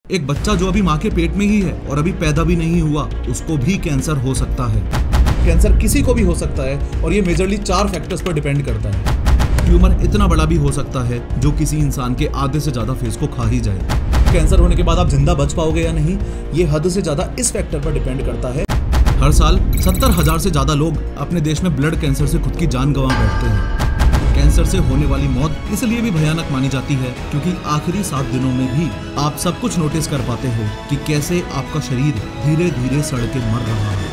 एक बच्चा जो अभी माँ के पेट में ही है और अभी पैदा भी नहीं हुआ, उसको भी कैंसर हो सकता है। कैंसर किसी को भी हो सकता है और ये मेजरली 4 फैक्टर्स पर डिपेंड करता है। ट्यूमर इतना बड़ा भी हो सकता है जो किसी इंसान के आधे से ज्यादा फेस को खा ही जाए। कैंसर होने के बाद आप जिंदा बच पाओगे या नहीं, ये हद से ज्यादा इस फैक्टर पर डिपेंड करता है। हर साल 70,000 से ज्यादा लोग अपने देश में ब्लड कैंसर से खुद की जान गंवा बैठते हैं। कैंसर से होने वाली मौत इसलिए भी भयानक मानी जाती है क्योंकि आखिरी 7 दिनों में भी आप सब कुछ नोटिस कर पाते हो कि कैसे आपका शरीर धीरे धीरे सड़ के मर रहा है।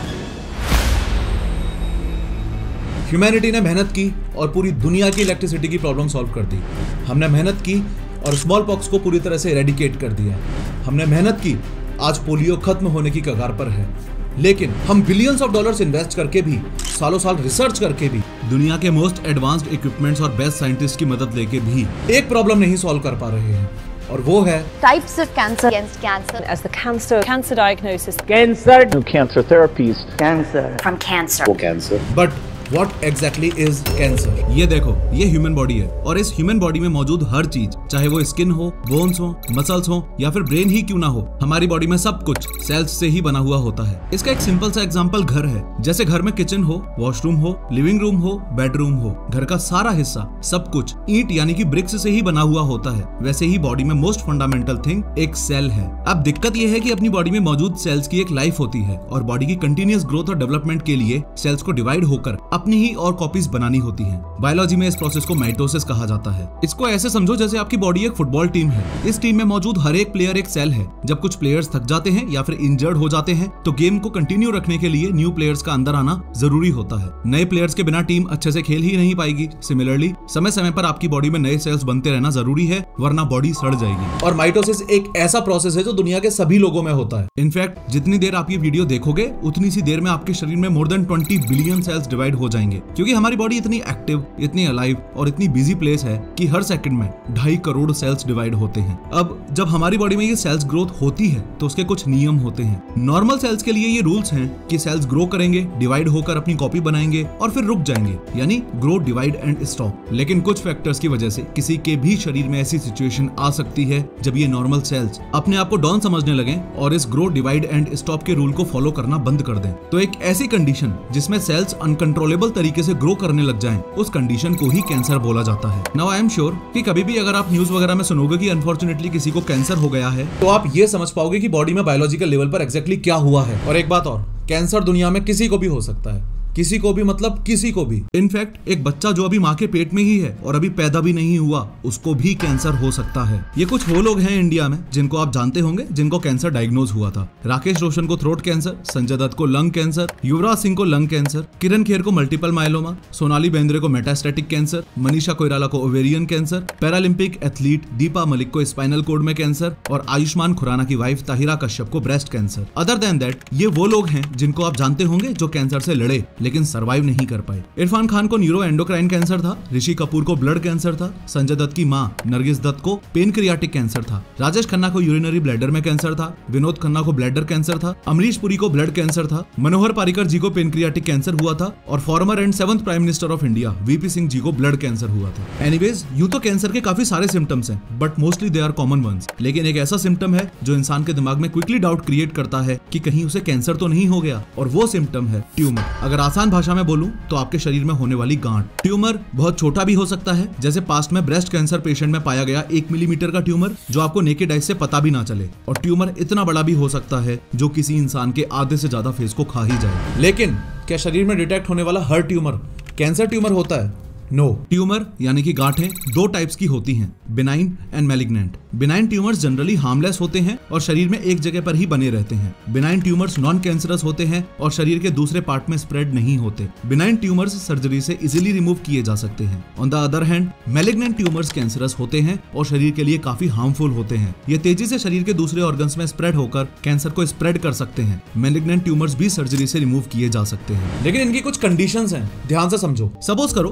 ह्यूमैनिटी ने मेहनत की और पूरी दुनिया की इलेक्ट्रिसिटी की प्रॉब्लम सॉल्व कर दी। हमने मेहनत की और स्मॉल पॉक्स को पूरी तरह से एरेडिकेट कर दिया। हमने मेहनत की, आज पोलियो खत्म होने की कगार पर है। लेकिन हम बिलियंस ऑफ डॉलर्स इन्वेस्ट करके भी, सालों साल रिसर्च करके भी, दुनिया के मोस्ट एडवांस्ड इक्विपमेंट्स और बेस्ट साइंटिस्ट की मदद लेके भी एक प्रॉब्लम नहीं सॉल्व कर पा रहे हैं, और वो है types of cancer, against cancer, as the cancer diagnosis, cancer, new cancer therapies, cancer from cancer, cancer. But what exactly is cancer? ये देखो, ये ह्यूमन बॉडी है और इस ह्यूमन बॉडी में मौजूद हर चीज, चाहे वो स्किन हो, बोन्स हो, मसल्स हो या फिर ब्रेन ही क्यों ना हो, हमारी बॉडी में सब कुछ सेल्स से ही बना हुआ होता है। इसका एक सिंपल सा एग्जांपल घर है। जैसे घर में किचन हो, वॉशरूम हो, लिविंग रूम हो, बेडरूम हो, घर का सारा हिस्सा सब कुछ ईंट यानी कि ब्रिक्स से ही बना हुआ होता है। वैसे ही बॉडी में मोस्ट फंडामेंटल थिंग एक सेल है। अब दिक्कत यह है कि अपनी बॉडी में मौजूद सेल्स की एक लाइफ होती है और बॉडी की कंटिन्यूअस ग्रोथ और डेवलपमेंट के लिए सेल्स को डिवाइड होकर अपनी ही और कॉपीज बनानी होती हैं। बायोलॉजी में इस प्रोसेस को माइटोसिस कहा जाता है। इसको ऐसे समझो जैसे आपकी बॉडी एक फुटबॉल टीम है। इस टीम में मौजूद हर एक प्लेयर एक सेल है। जब कुछ प्लेयर्स थक जाते हैं या फिर इंजर्ड हो जाते हैं तो गेम को कंटिन्यू रखने के लिए न्यू प्लेयर्स का अंदर आना जरूरी होता है। नए प्लेयर्स के बिना टीम अच्छे से खेल ही नहीं पाएगी। सिमिलरली समय समय पर आपकी बॉडी में नए सेल्स बनते रहना जरूरी है, वरना बॉडी सड़ जाएगी। और माइटोसिस एक ऐसा प्रोसेस है जो दुनिया के सभी लोगों में होता है। इनफैक्ट जितनी देर आप ये वीडियो देखोगे उतनी सी देर में आपके शरीर में more than 20 billion cells divide हो जाएंगे, क्योंकि हमारी बॉडी इतनी एक्टिव, इतनी अलाइव और इतनी बिजी प्लेस है कि हर सेकंड में 2.5 करोड़ सेल्स डिवाइड होते हैं। अब जब हमारी बॉडी में ये सेल्स ग्रोथ होती है तो उसके कुछ नियम होते हैं। नॉर्मल सेल्स के लिए ये रूल्स हैं कि सेल्स ग्रो करेंगे, डिवाइड होकर अपनी कॉपी बनाएंगे और फिर रुक जाएंगे, यानी ग्रो, डिवाइड एंड स्टॉप। लेकिन कुछ फैक्टर्स की वजह से किसी के भी शरीर में ऐसी सिचुएशन आ सकती है जब ये नॉर्मल सेल्स अपने आप को डॉन समझने लगे और इस ग्रो, डिवाइड एंड स्टॉप के रूल को फॉलो करना बंद कर दें। तो एक ऐसी कंडीशन जिसमें सेल्स अनकंट्रोलेबल तरीके से ग्रो करने लग जाएं, उस कंडीशन को ही कैंसर बोला जाता है। नाउ आई एम श्योर कि कभी भी अगर आप न्यूज वगैरह में सुनोगे कि अनफॉर्चुनेटली किसी को कैंसर हो गया है, तो आप ये समझ पाओगे कि बॉडी में बायोलॉजिकल लेवल पर एग्जैक्टली क्या हुआ है। और एक बात और, कैंसर दुनिया में किसी को भी हो सकता है। किसी को भी मतलब किसी को भी। इनफैक्ट एक बच्चा जो अभी माँ के पेट में ही है और अभी पैदा भी नहीं हुआ, उसको भी कैंसर हो सकता है। ये कुछ वो लोग हैं इंडिया में जिनको आप जानते होंगे जिनको कैंसर डायग्नोज हुआ था। राकेश रोशन को थ्रोट कैंसर, संजय दत्त को लंग कैंसर, युवराज सिंह को लंग कैंसर, किरण खेर को मल्टीपल माइलोमा, सोनाली बेंद्रे को मेटास्टेटिक कैंसर, मनीषा कोइराला को ovarian cancer, paralympic athlete Deepa Malik को स्पाइनल कोड में कैंसर और आयुष्मान खुराना की वाइफ ताहिरा कश्यप को breast cancer. Other than that ये वो लोग हैं जिनको आप जानते होंगे जो कैंसर से लड़े लेकिन सर्वाइव नहीं कर पाए। इरफान खान को न्यूरो एंडोक्राइन कैंसर था, ऋषि कपूर को ब्लड कैंसर था, संजय दत्त की मां नरगिस दत्त को पेनक्रियाटिक कैंसर था, राजेश खन्ना को यूरिनरी ब्लैडर में कैंसर था, विनोद खन्ना को ब्लैडर कैंसर था, अमरीश पुरी को ब्लड कैंसर था, मनोहर पारिकर जी को पेनक्रियाटिक कैंसर हुआ था और former and 7th prime minister of India VP Singh ji को ब्लड कैंसर हुआ था। एनीवेज, यूं तो कैंसर के काफी सारे सिम्टम्स हैं, but mostly they are common ones. लेकिन एक ऐसा सिम्टम है जो इंसान के दिमाग में क्विकली डाउट क्रिएट करता है कि कहीं उसे कैंसर तो नहीं हो गया, और वो सिम्टम है ट्यूमर। अगर आसान भाषा में बोलूं तो आपके शरीर में होने वाली गांठ। ट्यूमर बहुत छोटा भी हो सकता है, जैसे पास्ट में ब्रेस्ट कैंसर पेशेंट में पाया गया 1 मिलीमीटर का ट्यूमर जो आपको नेकेड आई से पता भी ना चले। और ट्यूमर इतना बड़ा भी हो सकता है जो किसी इंसान के आधे से ज्यादा फेस को खा ही जाए। लेकिन क्या शरीर में डिटेक्ट होने वाला हर ट्यूमर कैंसर ट्यूमर होता है? नो। ट्यूमर यानी कि गांठें 2 टाइप्स की होती हैं, benign and malignant. Benign tumours generally harmless होते हैं और शरीर में एक जगह पर ही बने रहते हैं। बिनाइन ट्यूमर्स नॉन कैंसरस होते हैं और शरीर के दूसरे पार्ट में स्प्रेड नहीं होते। बिनाइन ट्यूमर्स सर्जरी से इजीली रिमूव किए जा सकते हैं। On the other hand, malignant tumours cancerous होते हैं और शरीर के लिए काफी हार्मफुल होते हैं। ये तेजी से शरीर के दूसरे ऑर्गन्स में स्प्रेड होकर कैंसर को स्प्रेड कर सकते हैं। मैलिग्नेंट ट्यूमर्स भी सर्जरी से रिमूव किए जा सकते हैं, लेकिन इनकी कुछ कंडीशंस हैं, ध्यान से समझो। सपोज करो ये कोई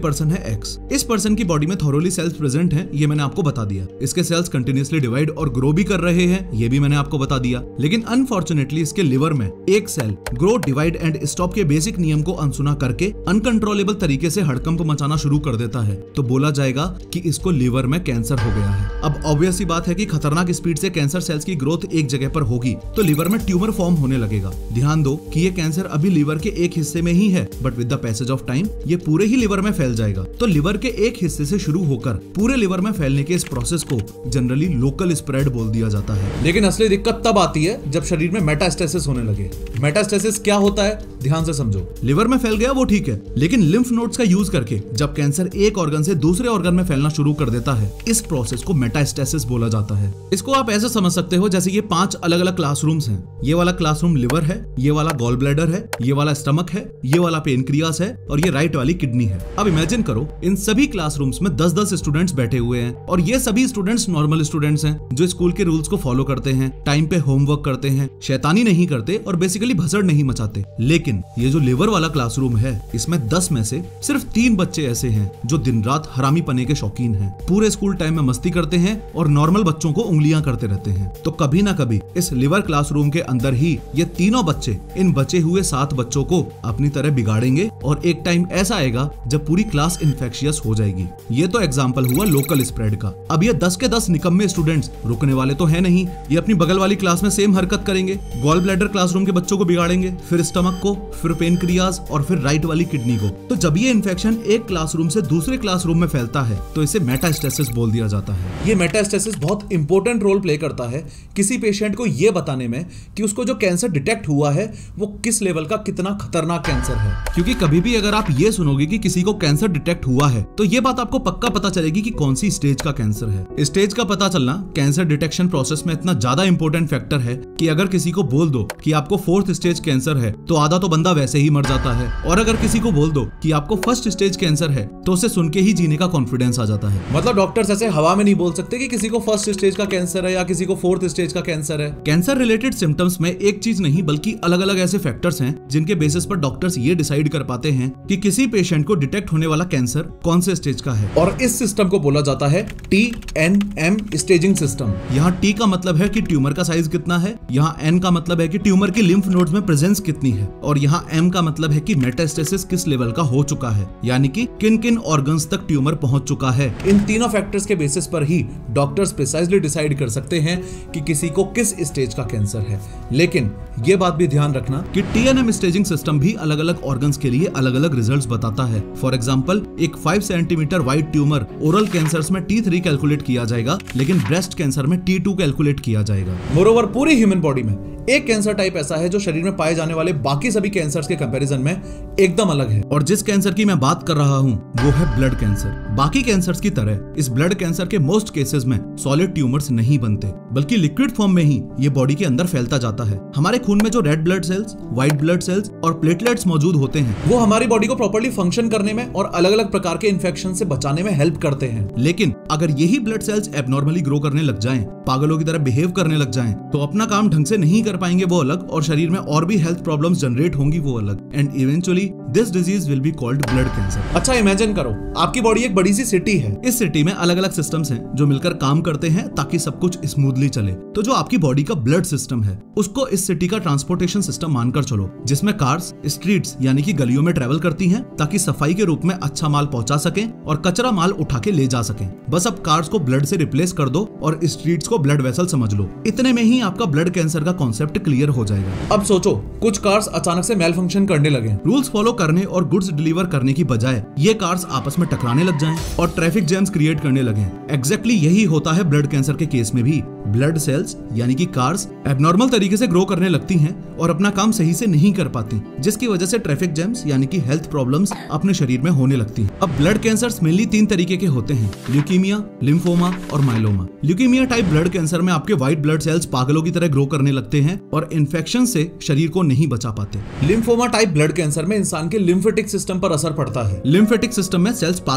पर्सन है एक्स। इस पर्सन की बॉडी में थॉरोली सेल्स प्रेजेंट हैं, ये मैंने आपको बता दिया। इसके सेल्स कंटिन्यूअसली डिवाइड और ग्रो भी कर रहे हैं, ये भी मैंने आपको बता दिया। लेकिन अनफॉर्चुनेटली इसके लिवर में एक cell grow, divide and stop के बेसिक नियम को अनसुना करके अनकंट्रोलेबल तरीके से हड़कंप मचाना शुरू कर देता है, तो बोला जाएगा कि इसको लिवर में कैंसर हो गया है। अब ऑब्वियस सी बात है कि खतरनाक स्पीड से कैंसर सेल्स की ग्रोथ एक जगह पर होगी तो लिवर में ट्यूमर फॉर्म होने लगेगा। ध्यान दो कि ये कैंसर अभी लिवर के एक हिस्से में ही है, but with the passage of time ये पूरे ही लिवर में फैल जाएगा। तो लिवर के एक हिस्से से शुरू होकर पूरे लिवर में फैलने के इस प्रोसेस को जनरली लोकल स्प्रेड बोल दिया जाता है। लेकिन असली दिक्कत तब आती है जब शरीर में मेटास्टेसिस होने लगे। मेटास्टेसिस क्या होता है, ध्यान से समझो। लिवर में फैल गया वो ठीक है, लेकिन लिम्फ नोड्स का यूज करके जब कैंसर एक ऑर्गन से दूसरे ऑर्गन में फैलना शुरू कर देता है, इस प्रोसेस को मेटास्टेसिस बोला जाता है। इसको आप ऐसे समझ सकते हो जैसे ये 5 अलग अलग क्लासरूम्स हैं। ये वाला क्लासरूम लिवर है, ये वाला गॉल ब्लैडर है, ये वाला स्टमक है, ये वाला पेनक्रियास है और ये राइट वाली किडनी है। अब इमेजिन करो इन सभी क्लासरूम्स में 10-10 स्टूडेंट्स बैठे हुए हैं और ये सभी स्टूडेंट्स नॉर्मल स्टूडेंट्स हैं जो स्कूल के रूल्स को फॉलो करते हैं, टाइम पे होमवर्क करते हैं, शैतानी नहीं करते और बेसिकली भसड़ नहीं मचाते। लेकिन ये जो लिवर वाला क्लासरूम है, इसमें 10 में से सिर्फ 3 बच्चे ऐसे हैं जो दिन रात हरामी पने के शौकीन हैं, पूरे स्कूल टाइम में मस्ती करते हैं और नॉर्मल बच्चों को उंगलियां करते रहते हैं। तो कभी ना कभी इस लिवर क्लासरूम के अंदर ही ये तीनों बच्चे इन बचे हुए 7 बच्चों को अपनी तरह बिगाड़ेंगे और एक टाइम ऐसा आएगा जब पूरी क्लास इन्फेक्शियस हो जाएगी। ये तो एग्जाम्पल हुआ लोकल स्प्रेड का। अब ये 10 के 10 निकम्मे स्टूडेंट्स रुकने वाले तो है नहीं, ये अपनी बगल वाली क्लास में सेम हरकत करेंगे। गॉल ब्लैडर क्लासरूम के बच्चों को बिगाड़ेंगे, फिर स्टमक को, फिर पेनक्रियाज और फिर राइट वाली किडनी को। तो जब ये इन्फेक्शन एक क्लासरूम से दूसरे क्लासरूम में फैलता है तो इसे मेटास्टेसिस बोल दिया जाता है। ये मेटास्टेसिस बहुत इंपॉर्टेंट रोल प्ले करता है किसी पेशेंट को ये बताने में कि उसको जो कैंसर डिटेक्ट हुआ है वो किस लेवल का कितना खतरनाक कैंसर है। क्योंकि कभी भी अगर आप ये सुनोगे कि किसी को कैंसर डिटेक्ट हुआ है तो ये बात आपको पक्का पता चलेगी कि कौन सी स्टेज का कैंसर है। स्टेज का पता चलना कैंसर डिटेक्शन प्रोसेस में इतना ज्यादा इंपॉर्टेंट फैक्टर है कि अगर किसी को बोल दो कि आपको 4th स्टेज कैंसर है तो आधा तो बंदा वैसे ही मर जाता है, और अगर किसी को बोल दो कि आपको 1st स्टेज कैंसर है तो उसे सुन के ही जीने का कॉन्फिडेंस आ जाता है। मतलब डॉक्टर्स ऐसे हवा में नहीं बोल सकते कि किसी को 1st स्टेज का कैंसर है या किसी को 4th स्टेज का कैंसर है। कैंसर रिलेटेड सिम्टम्स में एक चीज नहीं बल्कि अलग अलग ऐसे फैक्टर्स हैं जिनके बेसिस पर डॉक्टर्स ये डिसाइड कर पाते हैं कि किसी पेशेंट को डिटेक्ट होने वाला कैंसर कौन से स्टेज का है, और इस सिस्टम को बोला जाता है TNM स्टेजिंग सिस्टम। यहाँ T का मतलब है कि ट्यूमर का साइज कितना है, यहाँ N का मतलब है कि ट्यूमर की लिम्फ नोड्स में प्रेजेंस कितनी है, और यहाँ M का मतलब है कि मेटास्टेसिस किस लेवल का हो चुका है, यानी कि किन किन ऑर्गन्स तक ट्यूमर पहुंच चुका है। इन तीनों फैक्टर्स के बेसिस पर ही डॉक्टर्स प्रिसाइजली डिसाइड कर सकते हैं कि किसी को किस स्टेज का कैंसर है। लेकिन ये बात भी ध्यान रखना कि TNM स्टेजिंग सिस्टम भी अलग अलग ऑर्गन्स के लिए अलग अलग रिजल्ट्स बताता है। फॉर एग्जांपल, एक 5 centimetre wide tumour oral cancers में T3 कैलकुलेट किया जाएगा, लेकिन ब्रेस्ट कैंसर में T2 कैलकुलेट किया जाएगा। मोरोवर पूरी ह्यूमन बॉडी में एक कैंसर टाइप ऐसा है जो शरीर में पाए जाने वाले बाकी सभी कैंसर्स के कंपैरिजन में एकदम अलग है, और जिस कैंसर की मैं बात कर रहा हूँ वो है ब्लड कैंसर। बाकी कैंसर्स की तरह इस ब्लड कैंसर के मोस्ट केसेस में सॉलिड ट्यूमर्स नहीं बनते, बल्कि लिक्विड फॉर्म में ही ये बॉडी के अंदर फैलता जाता है। हमारे खून में जो red blood cells, white blood cells और प्लेटलेट्स मौजूद होते हैं वो हमारी बॉडी को प्रॉपर्ली फंक्शन करने में और अलग अलग प्रकार के इन्फेक्शन से बचाने में हेल्प करते हैं। लेकिन अगर यही ब्लड सेल्स एबनॉर्मली ग्रो करने लग जाएं, पागलों की तरह बिहेव करने लग जाएं, तो अपना काम ढंग से नहीं कर पाएंगे वो अलग, और शरीर में और भी हेल्थ प्रॉब्लम्स जनरेट होंगी वो अलग, and eventually this disease will be called blood cancer. अच्छा इमेजिन करो, आपकी बॉडी एक बड़ी सी सिटी है। इस सिटी में अलग अलग सिस्टम्स हैं जो मिलकर काम करते हैं ताकि सब कुछ स्मूथली चले। तो जो आपकी बॉडी का ब्लड सिस्टम है उसको इस सिटी का ट्रांसपोर्टेशन सिस्टम मानकर चलो, जिसमें कार्स स्ट्रीट्स यानी कि गलियों में ट्रेवल करती हैं ताकि सफाई के रूप में अच्छा माल पहुंचा सकें और कचरा माल उठा के ले जा सकें। बस अब कार्स को ब्लड से रिप्लेस कर दो और स्ट्रीट्स को ब्लड वेसल समझ लो। इतने में ही आपका ब्लड कैंसर का कॉन्सेप्ट क्लियर हो जाएगा। अब सोचो, कुछ कार्स अचानक से मेल फंक्शन करने लगे, रूल्स फॉलो करने और गुड्स डिलीवर करने की बजाय ये कार्स आपस में टकराने लग जाएं और ट्रैफिक जैम्स क्रिएट करने लगे। एग्जैक्टली यही होता है ब्लड कैंसर के केस में भी। ब्लड सेल्स यानी कि कार्स एबनॉर्मल तरीके से ग्रो करने लगती हैं और अपना काम सही से नहीं कर पाती, जिसकी वजह से ट्रैफिक जैम्स यानी कि हेल्थ प्रॉब्लम्स अपने शरीर में होने लगती हैं। अब ब्लड कैंसर्स मेनली 3 तरीके के होते हैं, ल्यूकीमिया, लिम्फोमा और माइलोमा। ल्यूकीमिया टाइप ब्लड कैंसर में आपके व्हाइट ब्लड सेल्स पागलों की तरह ग्रो करने लगते हैं और इन्फेक्शन से शरीर को नहीं बचा पाते। लिम्फोमा टाइप ब्लड कैंसर में इंसान के लिम्फेटिक सिस्टम पर असर पड़ता है। लिम्फेटिक सिस्टम में सेल्स पागलों की तरह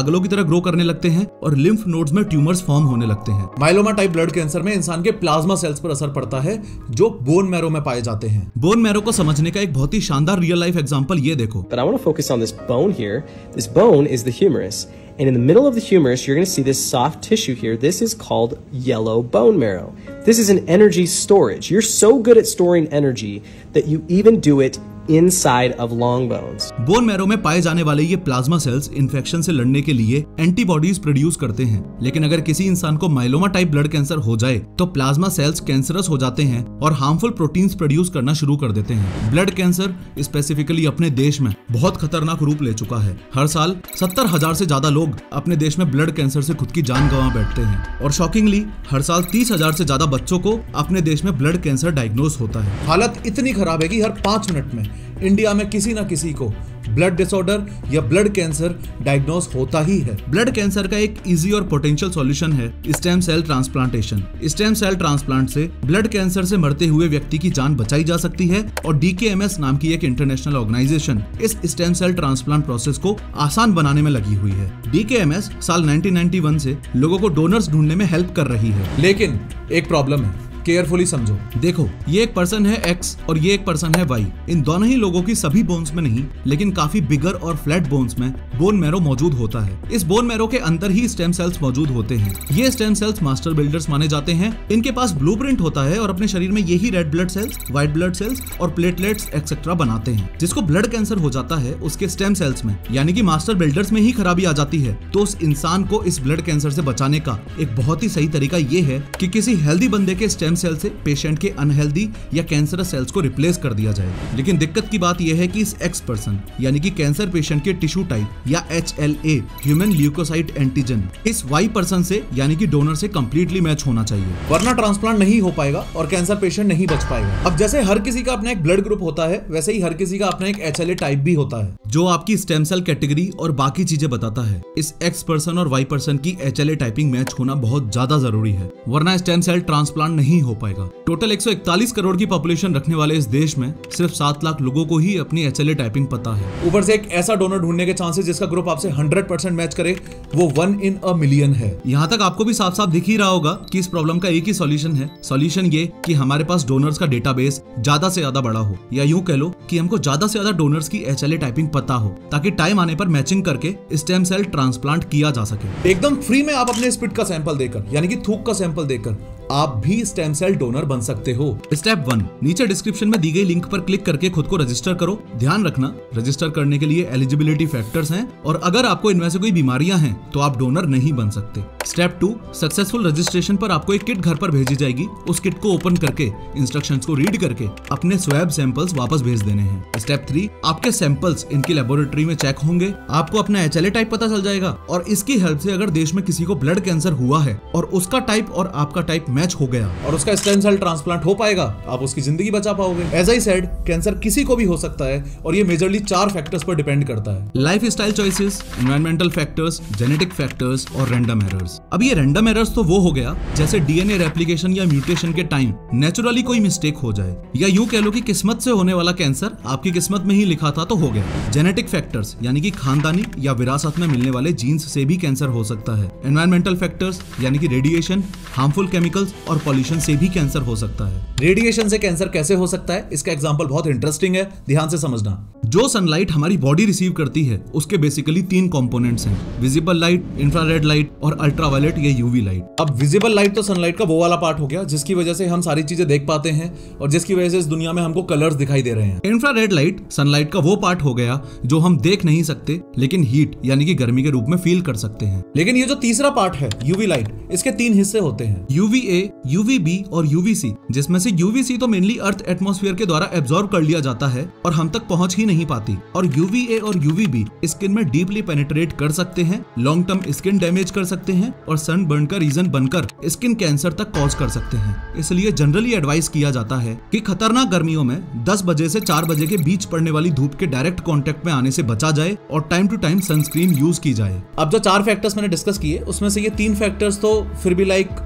ग्रो करने लगते हैं और लिम्फ नोड्स में ट्यूमर्स फॉर्म होने लगते हैं। माइलोमा टाइप ब्लड कैंसर में इंसान के प्लाज्मा सेल्स पर असर पड़ता है जो बोन मैरो में पाए जाते हैं। बोन मैरो को समझने का एक बहुत ही शानदार रियल लाइफ एग्जांपल ये देखो। But I want to focus on this bone here. This bone is the humerus. And in the middle of the humerus, you're going to see this soft tissue here. This is called yellow bone marrow. This is an energy storage. You're so good at storing energy that you even do it inside of long bones. Bone marrow में पाए जाने वाले ये plasma cells infection से लड़ने के लिए antibodies produce करते हैं। लेकिन अगर किसी इंसान को माइलोमा टाइप ब्लड कैंसर हो जाए तो प्लाज्मा सेल्स कैंसरस हो जाते हैं और हार्मफुल प्रोटीन्स प्रोड्यूस करना शुरू कर देते हैं। ब्लड कैंसर स्पेसिफिकली अपने देश में बहुत खतरनाक रूप ले चुका है। हर साल 70,000 से ज्यादा लोग अपने देश में ब्लड कैंसर से खुद की जान गंवा बैठते हैं और शॉकिंगली हर साल 30,000 से ज्यादा बच्चों को अपने देश में ब्लड कैंसर डायग्नोज होता है। हालत इतनी खराब है कि हर 5 मिनट में इंडिया में किसी न किसी को ब्लड डिसऑर्डर या ब्लड कैंसर डायग्नोज होता ही है। ब्लड कैंसर का एक इजी और पोटेंशियल सॉल्यूशन है stem cell transplantation. Stem cell transplant से ब्लड कैंसर से मरते हुए व्यक्ति की जान बचाई जा सकती है और DKMS नाम की एक इंटरनेशनल ऑर्गेनाइजेशन इस स्टेम सेल ट्रांसप्लांट प्रोसेस को आसान बनाने में लगी हुई है। DKMS साल 1991 से लोगों को डोनर्स ढूंढने में हेल्प कर रही है। लेकिन एक प्रॉब्लम है, केयरफुली समझो। देखो, ये एक पर्सन है X और ये एक पर्सन है Y। इन दोनों ही लोगों की सभी बोन्स में नहीं लेकिन काफी बिगर और फ्लैट बोन्स में बोन मैरो मौजूद होता है। इस बोन मैरो के अंदर ही स्टेम सेल्स मौजूद होते हैं। ये स्टेम सेल्स मास्टर बिल्डर्स माने जाते हैं। इनके पास ब्लूप्रिंट होता है और अपने शरीर में यही red blood cells, white blood cells और प्लेटलेट्स एक्सेट्रा बनाते हैं। जिसको ब्लड कैंसर हो जाता है उसके स्टेम सेल्स में यानी कि मास्टर बिल्डर्स में ही खराबी आ जाती है। तो उस इंसान को इस ब्लड कैंसर से बचाने का एक बहुत ही सही तरीका ये है कि किसी हेल्दी बंदे के स्टेम सेल से पेशेंट के अनहेल्दी या कैंसरस सेल्स को रिप्लेस कर दिया जाए। लेकिन दिक्कत की बात यह है कि इस X पर्सन यानी कि कैंसर पेशेंट के टिश्यू टाइप या HLA ह्यूमन ल्यूकोसाइट एंटीजन इस Y पर्सन से यानी कि डोनर से कंप्लीटली मैच होना चाहिए, वरना ट्रांसप्लांट नहीं हो पाएगा और कैंसर पेशेंट नहीं बच पाएगा। अब जैसे हर किसी का अपना एक ब्लड ग्रुप होता है वैसे ही हर किसी का अपना एक HLA टाइप भी होता है जो आपकी स्टेम सेल कैटेगरी और बाकी चीजें बताता है। इस X पर्सन और Y पर्सन की HLA टाइपिंग मैच होना बहुत ज्यादा जरूरी है, वरना स्टेम सेल ट्रांसप्लांट नहीं हो पाएगा। टोटल 141 करोड़ की पॉपुलेशन रखने वाले इस देश में सिर्फ 7 लाख लोगों को ही अपनी HLA टाइपिंग पता है। ऊपर से एक ऐसा डोनर ढूंढने के चांसेस जिसका ग्रुप आपसे 100% मैच करे वो 1 in a million है। यहाँ तक आपको भी साफ साफ दिख ही रहा होगा कि इस प्रॉब्लम का एक ही सॉल्यूशन है। सॉल्यूशन ये कि हमारे पास डोनर्स का डेटाबेस ज्यादा से ज्यादा बड़ा हो, या यूं कह लो कि हमको ज्यादा से ज्यादा डोनर्स की HLA टाइपिंग पता हो ताकि टाइम आने पर मैचिंग करके स्टेम सेल ट्रांसप्लांट किया जा सके। एकदम फ्री में आप अपने स्पिट का सैंपल देकर यानी कि थूक का सैंपल देकर आप भी स्टेम सेल डोनर बन सकते हो। स्टेप 1, नीचे डिस्क्रिप्शन में दी गई लिंक पर क्लिक करके खुद को रजिस्टर करो। ध्यान रखना, रजिस्टर करने के लिए एलिजिबिलिटी फैक्टर्स हैं और अगर आपको इनमें से कोई बीमारियां हैं तो आप डोनर नहीं बन सकते। स्टेप 2, सक्सेसफुल रजिस्ट्रेशन पर आपको एक किट घर पर भेजी जाएगी। उस किट को ओपन करके इंस्ट्रक्शंस को रीड करके अपने स्वैब सैंपल्स वापस भेज देने हैं। स्टेप 3, आपके सैंपल्स इनकी लेबोरेटरी में चेक होंगे, आपको अपना HLA टाइप पता चल जाएगा और इसकी हेल्प से अगर देश में किसी को ब्लड कैंसर हुआ है और उसका टाइप और आपका टाइप मैच हो गया और उसका स्टेम सेल ट्रांसप्लांट हो पाएगा, आप उसकी जिंदगी बचा पाओगे। एज आई सेड, कैंसर किसी को भी हो सकता है और ये मेजरली 4 फैक्टर्स पर डिपेंड करता है: lifestyle choices, environmental factors, genetic factors और रैंडम एरर्स। अब ये रैंडम एरर्स तो वो हो गया जैसे DNA रेप्लिकेशन या म्यूटेशन के टाइम नेचुरली कोई मिस्टेक हो जाए, या यूं कह लो कि किस्मत से होने वाला कैंसर आपकी किस्मत में ही लिखा था तो हो गया। जेनेटिक फैक्टर्स यानी कि खानदानी या विरासत में मिलने वाले जीन्स से भी कैंसर हो सकता है। एनवायरमेंटल फैक्टर्स यानी कि रेडिएशन, हार्मफुल केमिकल्स और पॉल्यूशन से भी कैंसर हो सकता है। रेडिएशन से कैंसर कैसे हो सकता है, इसका एग्जांपल बहुत इंटरेस्टिंग है, ध्यान से समझना। जो सनलाइट हमारी बॉडी रिसीव करती है उसके बेसिकली 3 कंपोनेंट्स हैं: विजिबल लाइट, इंफ्रारेड लाइट और अल्ट्रावायलेट या यूवी लाइट। अब विजिबल लाइट तो सनलाइट का वो वाला पार्ट हो गया जिसकी वजह से हम सारी चीजें देख पाते हैं और जिसकी वजह से इस दुनिया में हमको कलर्स दिखाई दे रहे हैं। इंफ्रारेड लाइट सनलाइट का वो पार्ट हो गया जो हम देख नहीं सकते लेकिन हीट यानी कि गर्मी के रूप में फील कर सकते हैं। लेकिन ये जो तीसरा पार्ट है यूवी लाइट, इसके 3 हिस्से होते हैं: UVA, UVB और UVC, जिसमें से UVC तो मेनली अर्थ एटमॉस्फेयर के द्वारा एब्जॉर्ब कर लिया जाता है और हम तक पहुंच ही नहीं पाती, और UVA और UVB स्किन में डीपली पेनिट्रेट कर सकते हैं, लॉन्ग टर्म स्किन डैमेज कर सकते हैं और सन बर्न का रीजन बनकर स्किन कैंसर तक कॉज कर सकते हैं। इसलिए जनरली एडवाइस किया जाता है कि खतरनाक गर्मियों में 10 बजे से 4 बजे के बीच पड़ने वाली धूप के डायरेक्ट कांटेक्ट में आने से बचा जाए और time to time sunscreen use की जाए। अब जो 4 फैक्टर्स मैंने डिस्कस किए उसमें से ये 3 फैक्टर्स तो फिर भी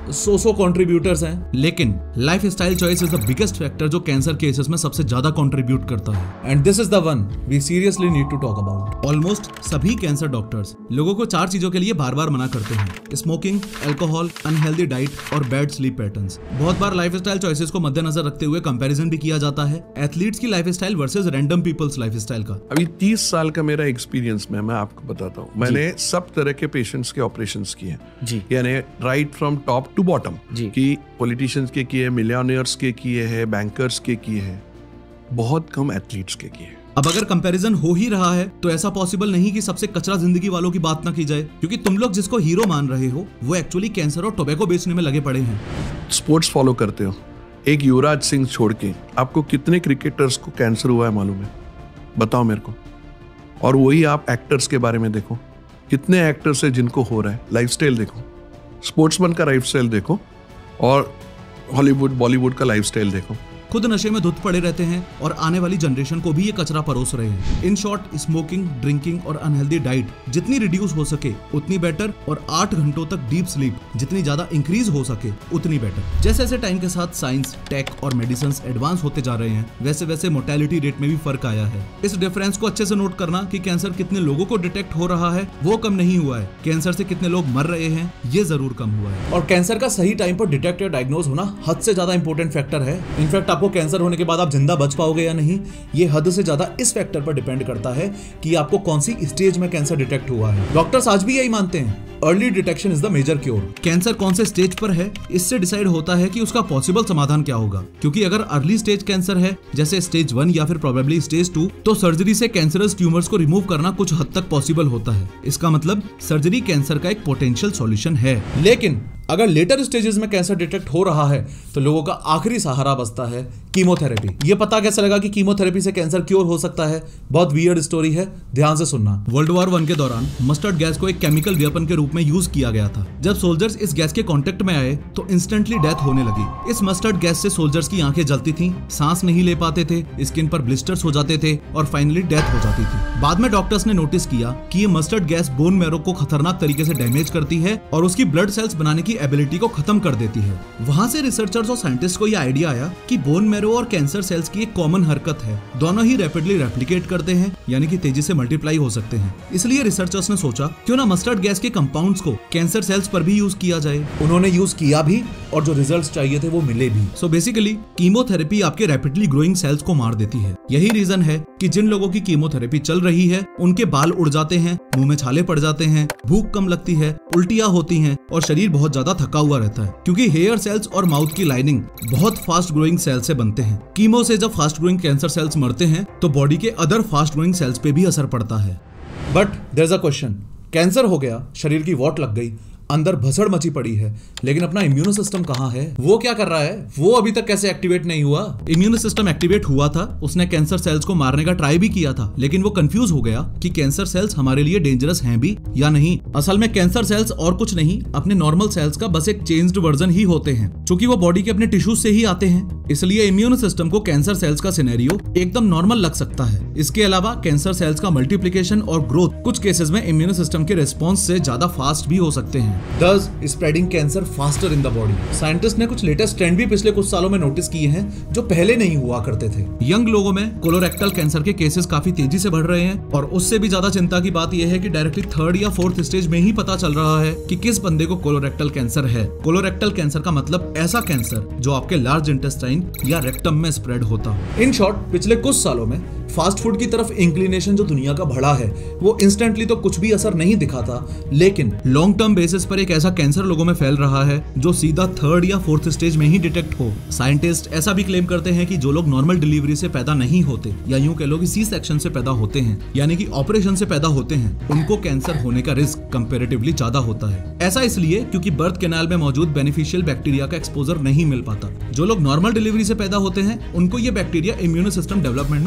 सो कंट्रीब्यूटर्स हैं, लेकिन lifestyle choice is the biggest factor जो कैंसर केसेस में सबसे ज्यादा कंट्रीब्यूट करता है। And this is the one we seriously need to talk about. Almost सभी कैंसर डॉक्टर्स लोगों को 4 चीजों के लिए बार बार मना करते हैं: स्मोकिंग, अल्कोहल, अनहेल्दी डाइट और बैड स्लीप पैटर्न्स। बहुत बार लाइफस्टाइल चॉइसेस को मद्देनजर रखते हुए कंपैरिजन भी किया जाता है एथलीट्स की lifestyle versus random people's lifestyle का। अभी 30 साल का मेरा एक्सपीरियंस में मैं आपको बताता हूँ, मैंने सब तरह के पेशेंट्स के ऑपरेशंस किए हैं, यानी right from top to bottom, कि पॉलिटिशियंस के किए, मिलियनियर्स के किए हैं, बैंकर्स के किए हैं, बहुत कम एथलीट्स के किए। अब अगर कंपैरिजन हो ही रहा है तो ऐसा पॉसिबल नहीं कि सबसे कचरा जिंदगी वालों की बात ना की जाए, क्योंकि तुम लोग जिसको हीरो मान रहे हो वो एक्चुअली कैंसर और टोबैको बेचने में लगे पड़े हैं। स्पोर्ट्स फॉलो करते हो, एक युवराज सिंह छोड़ के आपको कितने क्रिकेटर्स को कैंसर हुआ है मालूम है? बताओ मेरे को। और वही आप एक्टर्स के बारे में देखो, कितने एक्टर्स है जिनको हो रहा है। लाइफस्टाइल देखो, स्पोर्ट्समैन का लाइफस्टाइल देखो और हॉलीवुड बॉलीवुड का लाइफस्टाइल देखो। खुद नशे में धुत पड़े रहते हैं और आने वाली जनरेशन को भी ये कचरा परोस रहे हैं। इन शॉर्ट, स्मोकिंग, ड्रिंकिंग और अनहेल्दी डाइट जितनी रिड्यूस हो सके उतनी बेटर, और 8 घंटों तक डीप स्लीप जितनी ज्यादा इंक्रीज हो सके उतनी बेटर। जैसे जैसे टाइम के साथ साइंस, टेक और मेडिसिन एडवांस होते जा रहे हैं, वैसे वैसे मोर्टेलिटी रेट में भी फर्क आया है। इस डिफरेंस को अच्छे से नोट करना कि कैंसर कितने लोगों को डिटेक्ट हो रहा है वो कम नहीं हुआ है, कैंसर से कितने लोग मर रहे हैं ये जरूर कम हुआ है। और कैंसर का सही टाइम पर डिटेक्ट या डायग्नोज होना हद से ज्यादा इंपॉर्टेंट फैक्टर है। इनफैक्ट आपको कैंसर होने के बाद आप जिंदा बच पाओगे या नहीं, ये हद से ज्यादा इस फैक्टर पर डिपेंड करता है कि आपको कौन सी स्टेज में कैंसर डिटेक्ट हुआ है। डॉक्टर्स आज भी यही मानते हैं, early detection is the major cure. Cancer कौन से स्टेज पर है इससे डिसाइड होता है कि उसका पॉसिबल समाधान क्या होगा, क्योंकि अगर अर्ली स्टेज कैंसर है जैसे स्टेज 1 या फिर प्रोबेबली स्टेज 2, तो सर्जरी से कैंसरस ट्यूमर्स को रिमूव करना कुछ हद तक पॉसिबल होता है। इसका मतलब सर्जरी कैंसर का एक पोटेंशियल सॉल्यूशन है। लेकिन अगर लेटर स्टेजेस में कैंसर डिटेक्ट हो रहा है तो लोगों का आखिरी सहारा बचता है कीमोथेरेपी। ये पता कैसे लगा कि कीमोथेरेपी से कैंसर क्योर हो सकता है? बहुत वियर्ड स्टोरी है, ध्यान से सुनना। वर्ल्ड वॉर 1 के दौरान मस्टर्ड गैस को एक केमिकल वेपन के रूप में यूज किया गया था। जब सोल्जर्स इस गैस के कांटेक्ट में आए तो इंस्टेंटली डेथ होने लगी। इस मस्टर्ड गैस से सोल्जर्स की आंखें जलती थीं, सांस नहीं ले पाते थे, स्किन पर ब्लिस्टर्स हो जाते थे और फाइनली डेथ हो जाती थी। बाद में डॉक्टर्स ने नोटिस किया कि ये मस्टर्ड गैस बोन मैरो को खतरनाक तरीके से डैमेज करती है और उसकी ब्लड सेल्स बनाने की एबिलिटी को खत्म कर देती है। वहां से रिसर्चर्स और साइंटिस्ट को यह आइडिया आया कि बोन मैरो और कैंसर सेल्स की एक कॉमन हरकत है, दोनों ही रैपिडली रेप्लिकेट करते हैं, यानी कि तेजी से मल्टीप्लाई हो सकते हैं। इसलिए रिसर्चर्स ने सोचा क्यों ना मस्टर्ड गैस के कंपाउंड्स को कैंसर सेल्स पर भी यूज किया जाए। उन्होंने यूज किया भी और जो रिजल्ट्स चाहिए थे वो मिले भी। सो बेसिकली कीमोथेरेपी आपके रैपिडली ग्रोइंग सेल्स को मार देती है। यही रीजन है कि जिन लोगों की कीमोथेरेपी चल रही है उनके बाल उड़ जाते हैं, मुंह में छाले पड़ जाते हैं, भूख कम लगती है, उल्टियां होती हैं और शरीर बहुत ज्यादा थका हुआ रहता है, क्योंकि हेयर सेल्स और माउथ की लाइनिंग बहुत फास्ट ग्रोइंग सेल से बनते हैं। कीमो से जब फास्ट ग्रोइंग कैंसर सेल्स मरते हैं तो बॉडी के अदर फास्ट ग्रोइंग सेल्स पे भी असर पड़ता है। But there is a question, cancer हो गया, शरीर की वॉट लग गई, अंदर भसड़ मची पड़ी है, लेकिन अपना इम्यून सिस्टम कहाँ है? वो क्या कर रहा है? वो अभी तक कैसे एक्टिवेट नहीं हुआ? इम्यून सिस्टम एक्टिवेट हुआ था, उसने कैंसर सेल्स को मारने का ट्राई भी किया था, लेकिन वो कंफ्यूज हो गया कि कैंसर सेल्स हमारे लिए डेंजरस हैं भी या नहीं। असल में कैंसर सेल्स और कुछ नहीं, अपने नॉर्मल सेल्स का बस एक चेंज्ड वर्जन ही होते हैं, क्योंकि वो बॉडी के अपने टिश्यूज से ही आते हैं। इसलिए इम्यून सिस्टम को कैंसर सेल्स का सिनेरियो एकदम नॉर्मल लग सकता है। इसके अलावा कैंसर सेल्स का मल्टीप्लिकेशन और ग्रोथ कुछ केसेस में इम्यून सिस्टम के रिस्पॉन्स से ज्यादा फास्ट भी हो सकते हैं, thus spreading cancer faster in the body. Scientist ने कुछ लेटेस्ट ट्रेंड भी पिछले कुछ सालों में नोटिस किए हैं जो पहले नहीं हुआ करते थे। यंग लोगों में कोलोरेक्टल कैंसर के केसेस काफी तेजी से बढ़ रहे हैं और उससे भी ज्यादा चिंता की बात यह है कि डायरेक्टली 3rd या 4th स्टेज में ही पता चल रहा है कि किस बंदे को कोलोरेक्टल कैंसर है। कोलोरेक्टल कैंसर का मतलब ऐसा कैंसर जो आपके लार्ज इंटेस्टाइन या रेक्टम में स्प्रेड होता हो। इन शॉर्ट, पिछले कुछ सालों में फास्ट फूड की तरफ इंक्लिनेशन जो दुनिया का बढ़ा है वो इंस्टेंटली तो कुछ भी असर नहीं दिखाता, लेकिन लॉन्ग टर्म बेसिस पर एक ऐसा कैंसर लोगों में फैल रहा है जो सीधा 3rd या 4th स्टेज में ही डिटेक्ट हो। साइंटिस्ट ऐसा भी क्लेम करते हैं कि जो लोग नॉर्मल डिलीवरी से पैदा नहीं होते या यूं कह लो कि सी सेक्शन से पैदा होते हैं, यानी कि ऑपरेशन से पैदा होते हैं, उनको कैंसर होने का रिस्क कंपैरेटिवली ज्यादा होता है। ऐसा इसलिए क्योंकि बर्थ कैनाल में मौजूद बेनिफिशियल बैक्टीरिया का एक्सपोजर नहीं मिल पाता। जो लोग नॉर्मल डिलीवरी से पैदा होते हैं उनको ये बैक्टीरिया इम्यून सिस्टम डेवलपमेंट में मदद करता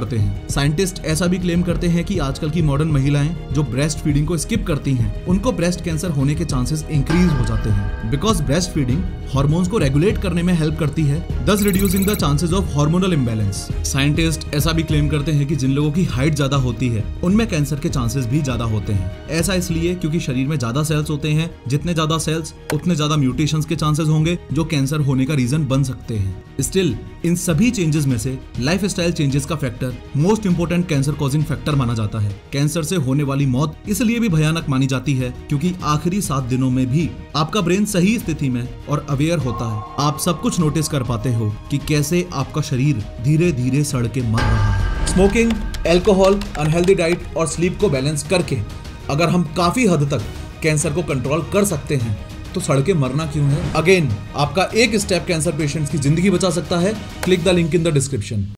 करते हैं। साइंटिस्ट ऐसा भी क्लेम करते हैं कि आजकल की मॉडर्न महिलाएं जो ब्रेस्ट फीडिंग को स्किप करती हैं, उनको ब्रेस्ट कैंसर होने के चांसेस इंक्रीज हो जाते हैं, बिकॉज ब्रेस्ट फीडिंग हार्मोन्स को रेगुलेट करने में हेल्प करती है, thus reducing the chances of hormonal imbalance। Scientist ऐसा भी क्लेम करते हैं कि जिन लोगों की हाइट ज्यादा होती है उनमें कैंसर के चांसेस भी ज्यादा होते हैं। ऐसा इसलिए क्योंकि शरीर में ज्यादा सेल्स होते हैं, जितने ज्यादा सेल्स उतने ज्यादा म्यूटेशंस के चांसेस होंगे जो कैंसर होने का रीजन बन सकते हैं। स्टिल इन सभी चेंजेस में से लाइफस्टाइल चेंजेस का factor most important cancer causing factor माना जाता है। कैंसर से होने वाली मौत इसलिए भी भयानक मानी जाती है क्योंकि आखिरी 7 दिनों में भी आपका ब्रेन सही स्थिति में और अवेयर होता है। आप सब कुछ नोटिस कर पाते हो कि कैसे आपका शरीर धीरे धीरे सड़ के मर रहा है। स्मोकिंग, अल्कोहल, अनहेल्दी डाइट और स्लीप को बैलेंस करके अगर हम काफी हद तक कैंसर को कंट्रोल कर सकते हैं तो सड़ के मरना क्यों है। अगेन आपका एक स्टेप कैंसर पेशेंट्स की जिंदगी बचा सकता है। Click the link in the description.